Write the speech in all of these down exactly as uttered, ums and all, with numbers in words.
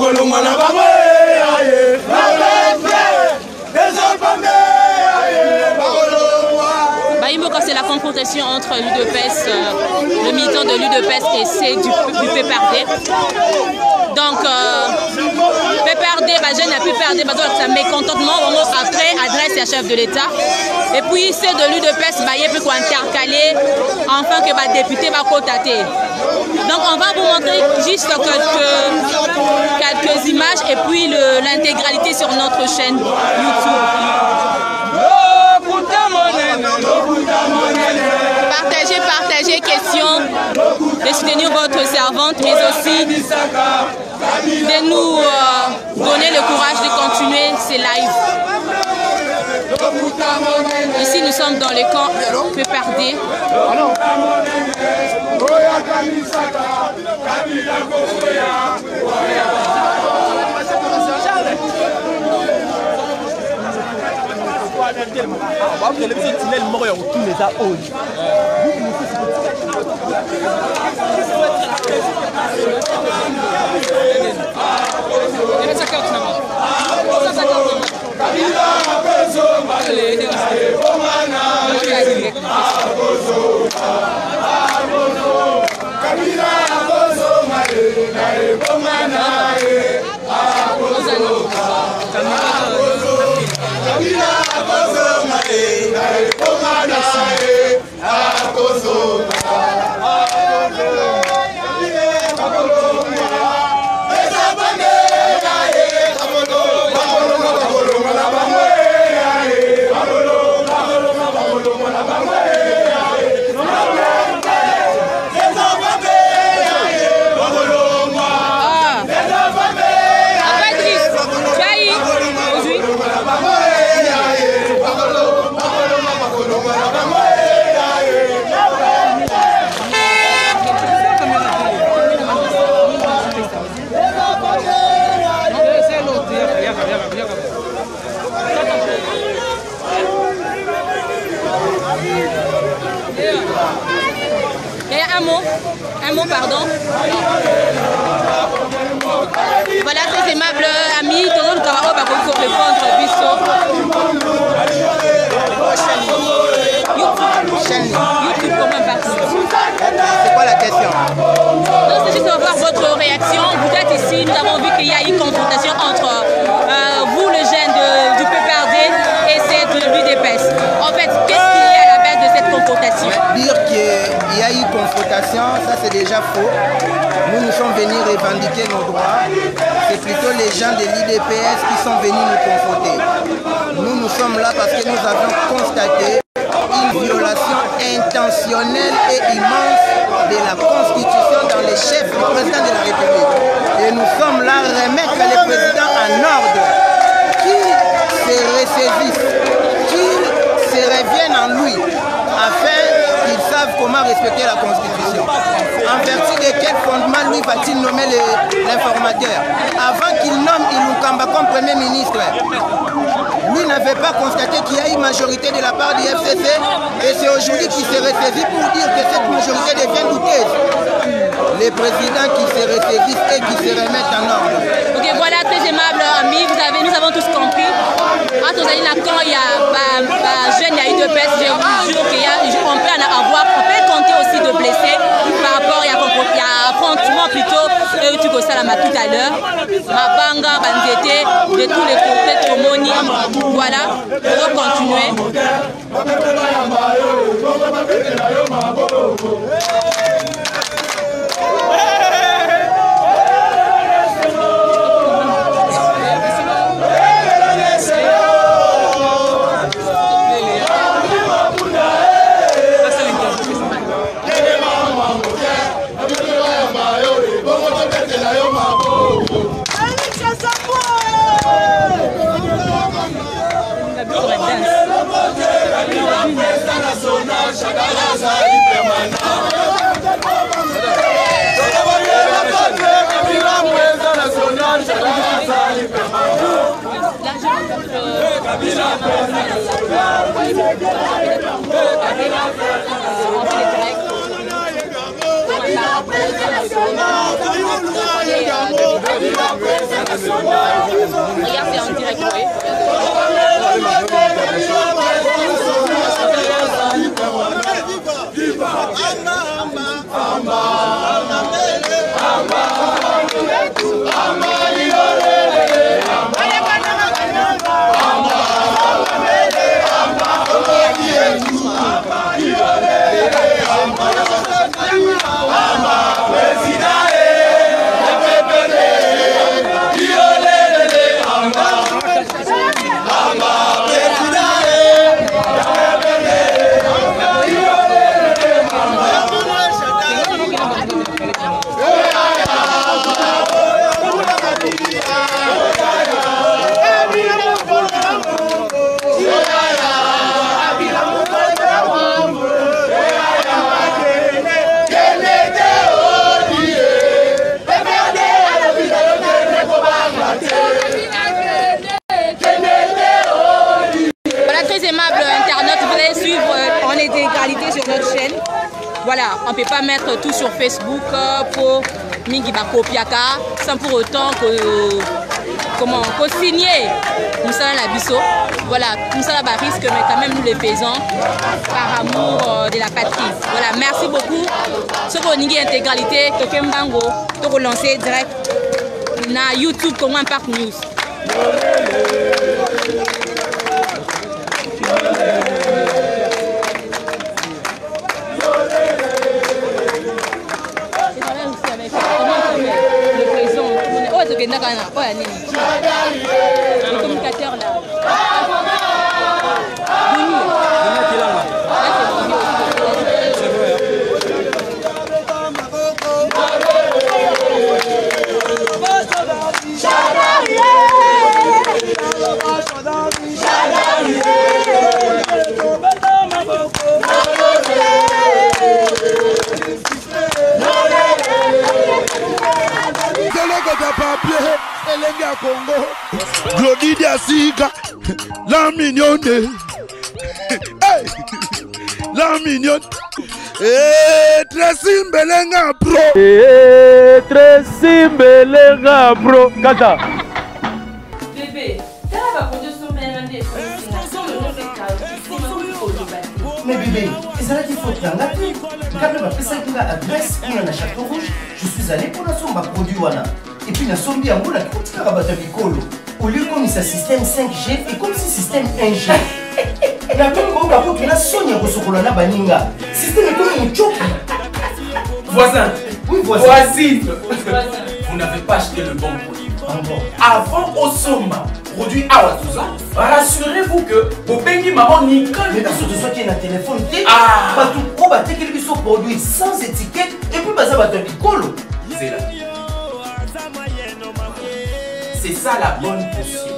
Baïmboka, c'est la confrontation entre l'U D P S, euh, le militant de l'U D P S et c'est du, du P P R D. Donc, euh, P P R D, bah, je n'ai plus perdre, parce que ça mécontentement, après, adresse à chef de l'État. Et puis, c'est de l'U D P S, bah, il peut intercaler, enfin que bah, député va cotater. Donc, on va vous montrer juste quelques, quelques images et puis l'intégralité sur notre chaîne YouTube. Partagez, partagez, questions, de soutenir votre servante, mais aussi de nous euh, donner le courage de continuer ces lives. Ici, nous sommes dans le camp P P R D. Un mot, un mot, pardon. Voilà, très aimable ami, tout le monde va pour répondre YouTube, YouTube, comment partie? C'est quoi la question? Non, c'est juste de voir votre réaction. Vous êtes ici, nous avons vu qu'il y a une confrontation entre euh, vous, le jeune de, du P P R D, et c'est de l'U D P S. En fait, qu'est-ce qu'il y a à la base de cette confrontation? Dire qu'il y a eu confrontation, ça c'est déjà faux. Nous, nous sommes venus revendiquer nos droits. C'est plutôt les gens de l'U D P S qui sont venus nous confronter. Nous, nous sommes là parce que nous avons constaté une violation intentionnelle et immense de la Constitution dans les chefs du président de la République. Et nous sommes là à remettre le président en ordre, qu'il se ressaisisse, qu'il se revienne en lui, afin qu'ils savent comment respecter la Constitution. En vertu de quel fondement lui va-t-il nommer l'informateur? Avant qu'il nomme Iloukamba comme Premier ministre, lui n'avait pas constaté qu'il y a une majorité de la part du F C C et c'est aujourd'hui qu'il s'est ressaisi pour dire que cette majorité devient douteuse. Les présidents qui se ressaisissent et qui se remettent en ordre. Ok, voilà, très aimable ami, vous avez, nous avons tous compris. Quand il y a jeune, il y a eu de baisse, je vous jure qu'on peut en avoir, on peut compter aussi de blessés par rapport à il y a affrontement plutôt, et tu ça là tout à l'heure, Mabanga, Banzete, de tous les côtés, Tomoni, voilà, on va continuer. Kabila Regarde, c'est en direct, oui. Sur notre chaîne, voilà, on ne peut pas mettre tout sur Facebook pour Mingi Bakopiaka sans pour autant que comment qu'on signe Moussa la Bisso. Voilà, Moussa la risque, mais quand même nous les faisons par amour euh, de la patrie. Voilà, merci beaucoup. Ce qu'on Ningi intégralité, Tokem Bango, to relancer direct na YouTube comme Impact News. Le communicateur là. Congo, Glody Diasiga, la mignonne, hey, la mignonne, eh, Tracy Mbelenga bro, eh, Tracy Mbelenga bro, Kata. Bébé, t'as pas pour deux semaines mais bébé, c'est là qu'il faut te faire. Quand même, après ça, il a adresse, on a un château rouge, je suis allé pour la somme produit wana. Et puis la somme bien, on a tout fait à Batabicolo. Au lieu qu'on ait un système cinq G, et comme si système un G. La même chose, on a Sonia Rosokolana Baninga. Système est comme un choc. Voisin. Oui, voisin. Voisine. Vous n'avez pas acheté le bon produit. Ah bon. Avant Osoma, produit Awatuza, rassurez-vous que vos pays maman Nicole. Mais parce que tu sois qui est un téléphone, ah, bah tout pro, bah t'es qu'il soit produit sans étiquette, et puis bah ça va te bicolo. C'est là. C'est ça la bonne potion.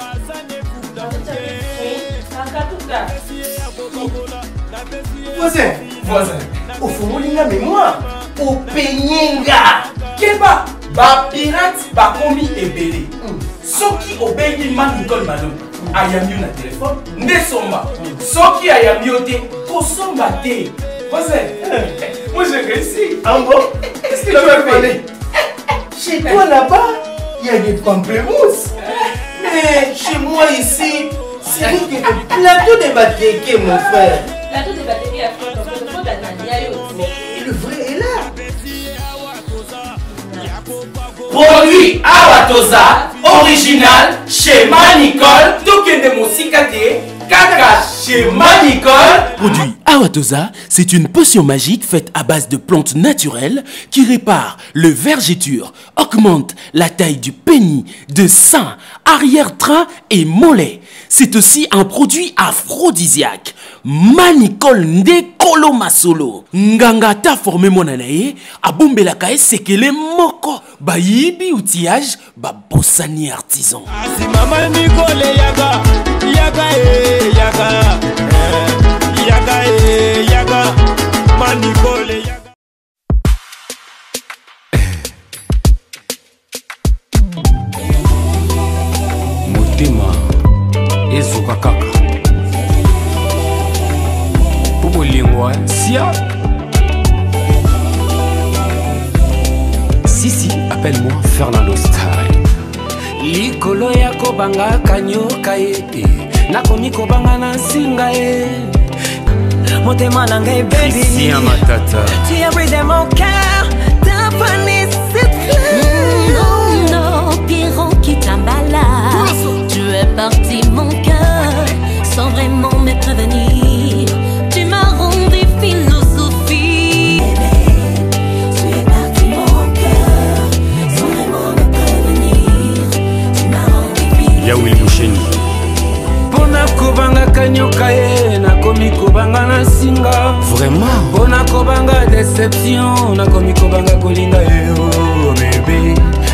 Voisin. Voisin. Au fond, il a mémoire. Au peigninga. Keba, ba pirate, ba komi ebele. Soki obengi man Nicole Malone. Ayami na téléphone. Nesomba. Soki ayami ote. Kosomba te. Voisin. Moi j'ai réussi. En bon. Qu'est-ce que tu veux faire? Chez toi là-bas, il y a des pamplemousses. Mais chez moi ici, c'est le plateau de batterie, mon frère. Plateau de batterie à fond, donc le fond de et le vrai est là. Produit Awatoza, original chez Manicole, Tokende Mosikate, Kaka chez Manicole. Produit Awatoza, c'est une potion magique faite à base de plantes naturelles qui répare le vergeture, augmente la taille du pénis, de sein, arrière-train et mollet. C'est aussi un produit aphrodisiaque. Manicole nde kolo masolo. Ngangata formé monanaye, abombelaka esekele moko. Bayibi outillage, babosani artisan. Mama Nicole yaga, yaga e yaga, yaga e yaga, Manicole yaga. Mutima ezuka kaka. Lingua, sia. Si, si, appelle-moi Fernando Style. likolo ya kobanga kanyoka ye nakomi kobanga na nsinga ye motema na ngai baby si ya matata tu as brisé mon cœur ta fanny cette fleur non non Piron qui t'emballa tu es parti mon cœur sans vraiment me prévenir tu m'as rendu philosophie bébé tu es parti mon cœur sans vraiment me prévenir tu m'as rendu philosophie ya Will Musheni pona kobanga kanyoka ye nakomi kobanga na singa vraiment pona kobanga déception nakomi kobanga kolinga ye oh bébé